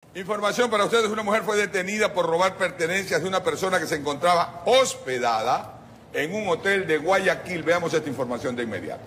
Información para ustedes, una mujer fue detenida por robar pertenencias de una persona que se encontraba hospedada en un hotel de Guayaquil. Veamos esta información de inmediato.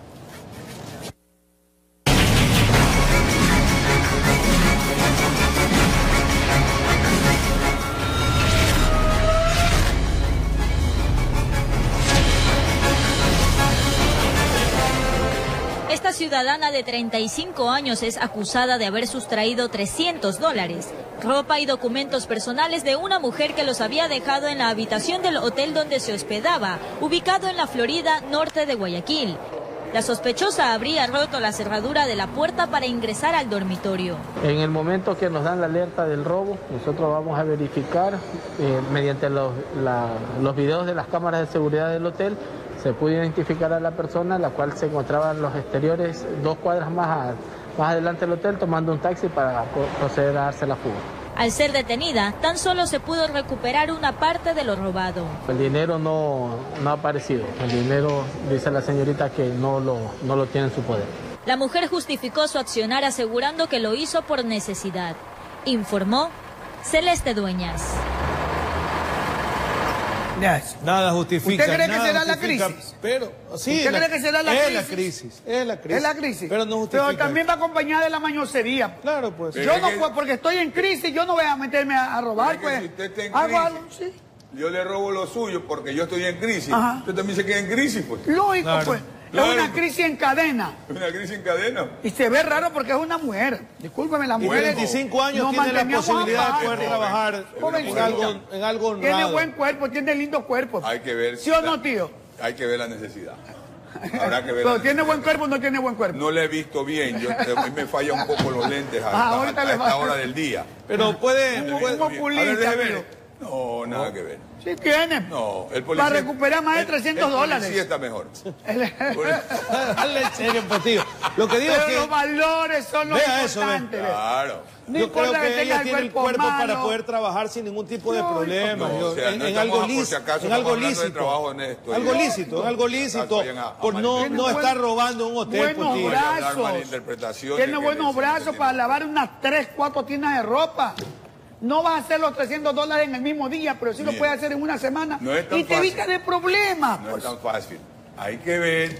Esta ciudadana de 35 años es acusada de haber sustraído $300, ropa y documentos personales de una mujer que los había dejado en la habitación del hotel donde se hospedaba, ubicado en la Florida, norte de Guayaquil. La sospechosa habría roto la cerradura de la puerta para ingresar al dormitorio. En el momento que nos dan la alerta del robo, nosotros vamos a verificar mediante los videos de las cámaras de seguridad del hotel. Se pudo identificar a la persona, la cual se encontraba en los exteriores 2 cuadras más adelante del hotel, tomando un taxi para proceder a darse la fuga. Al ser detenida, tan solo se pudo recuperar una parte de lo robado. El dinero no ha aparecido. El dinero, dice la señorita, que no lo tiene en su poder. La mujer justificó su accionar asegurando que lo hizo por necesidad. Informó Celeste Dueñas. Nada justifica. ¿Usted cree que será la justifica, crisis? Pero, sí, ¿Usted cree que será la crisis? Es la crisis. Es la crisis. Es la crisis. Pero no justifica. Pero también va acompañada de la mañosería. Claro, pues. Yo no puedo, porque estoy en crisis, yo no voy a meterme a robar, pues. Si usted está en Hago crisis, algo, sí. yo le robo lo suyo porque yo estoy en crisis. Ajá. Usted también se queda en crisis, pues. Lógico, Claro. pues. Claro. Es una crisis en cadena. Una crisis en cadena. Y se ve raro porque es una mujer. Discúlpeme, las Y mujeres. 25 años nos tiene la manteníamos posibilidad de aparte. poder trabajar en algo honrado. Tiene buen cuerpo, tiene lindo cuerpo. Hay que ver. ¿Sí o no, tío? Hay que ver la necesidad. Habrá que ver. Pero tiene buen cuerpo o no tiene buen cuerpo. No le he visto bien. A mí me falla un poco los lentes a esta hora del día. Pero puede... Un A ver, populista, déjeme tío. ver. No, nada que ver. Sí tiene. No, el policía... Para recuperar más de $300. El policía está mejor. Dale en serio, pues, tío. Lo que digo es Pero que... los valores son los Vea eso, importantes. Claro. No Yo importa creo que ella tenga tiene el cuerpo malo. para poder trabajar sin ningún tipo de No, problema. no, o sea, no en estamos, algo por si lícito. acaso, En algo estamos hablando de lícito. trabajo honesto. Algo lícito, en algo lícito. Vayan a Por no Tiene estar robando un hotel. buenos Pues, tío. brazos. Malinterpretaciones Tiene que buenos dicen que brazos tiene. para lavar unas 3, 4 tiendas de ropa. No vas a hacer los $300 en el mismo día, pero sí lo Bien. puedes hacer en una semana. No es tan y te fácil. evitas de problemas. No Pues. es tan fácil. Hay que ver,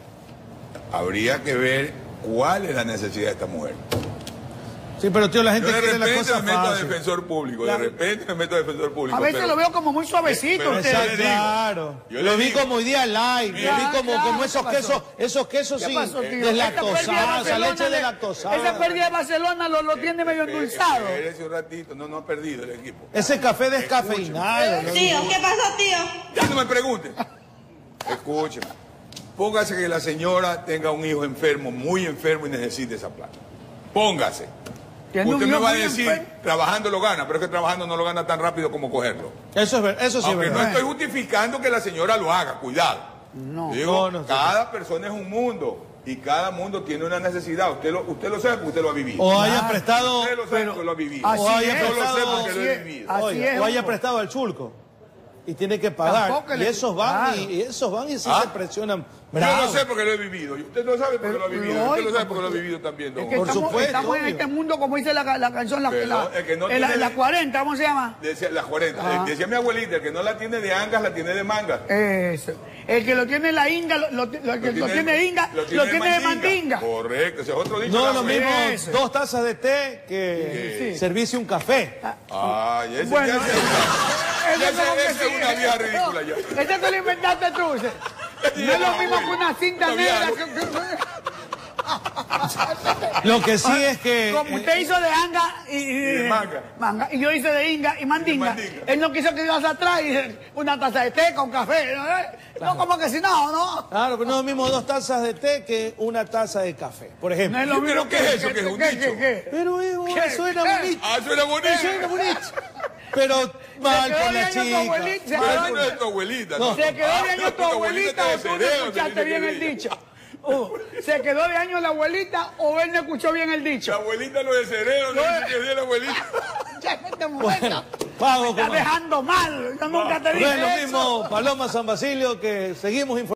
habría que ver cuál es la necesidad de esta mujer. Sí, pero tío, la gente Yo de quiere la repente cosa me meto a fácil. defensor público, de repente me meto a defensor público. A veces pero- lo veo como muy suavecito. pero usted. esa- le digo, Claro. yo Lo le vi digo. como hoy día live. Mira, Lo vi como ¿qué esos pasó? quesos ¿Qué sin pasó, tío? Esta pérdida de deslactosada, Barcelona leche le- deslactosada. Esa pérdida de Barcelona lo tiene medio endulzado. Espérese un ratito, no ha perdido el equipo. Ese café descafeinado. ¿no? Tío, ¿qué pasó, tío? Ya no me pregunten. Escúcheme. Póngase que la señora tenga un hijo enfermo, muy enfermo y necesite esa plata. Póngase. Tiene un Usted me hijo va a muy decir, enfermo. trabajando lo gana, pero es que trabajando no lo gana tan rápido como cogerlo. Eso sí es Aunque no verdad. estoy justificando que la señora lo haga, cuidado. No. Digo, No, cada persona es un mundo y cada mundo tiene una necesidad. Usted lo sabe porque usted lo ha vivido. O haya prestado, Usted lo sabe porque lo ha vivido. Así o haya es, Yo lo sé prestado, porque lo he vivido. así oiga, es, o haya Hugo. prestado al chulco y tiene que pagar. Tampoco Y le- esos van claro. y esos van y sí Ah. se presionan. Yo Bravo. lo sé porque lo he vivido. Y usted lo sabe porque lo ha vivido. Usted Lógico, lo sabe porque lo ha porque- vivido también, don Es que Jorge. Por supuesto, estamos en obvio. este mundo, como dice la canción, Pero el que no tiene- la 40, ¿cómo se llama? Decía, las 40. Ajá. Decía mi abuelita, el que no la tiene de angas, la tiene de mangas. Eso. El que lo tiene la inga, lo tiene inga, lo tiene de mandinga. Correcto, ese es otro dicho. No de es lo abuela. mismo Eso. 2 tazas de té que Sí. servirse un café. Ay, ese Bueno, ya es Eso ese- como que ese es una vieja ridícula ya. Ese te lo inventaste tú. No es lo mismo que una cinta Una negra. vieja- Lo que sí es que Como usted hizo de anga y de manga. y yo hice de inga y mandinga. mandinga. Él no quiso que ibas atrás y una taza de té con café. No, como que si no. claro, pero no es lo mismo 2 tazas de té que una taza de café, por No ejemplo. es lo ¿Pero mismo qué es eso? ¿Qué es un dicho? Pero ¿Qué? suena ¿Qué? bonito. Ah, suena bonito. Suena bonito. Pero mal quedó por bien la tu chica. abuelita, se mal quedó por- No es tu abuelita. No. Se quedó de año tu abuelita o de tú no cerebro, escuchaste te bien dice el que dicho. Se quedó de año la abuelita o él no escuchó bien el La dicho. abuelita no es de cerebro, no dice que es de la abuelita. Ya en este momento Pago está como... dejando mal. Yo nunca te No dije es lo eso. mismo Paloma San Basilio, que seguimos informando.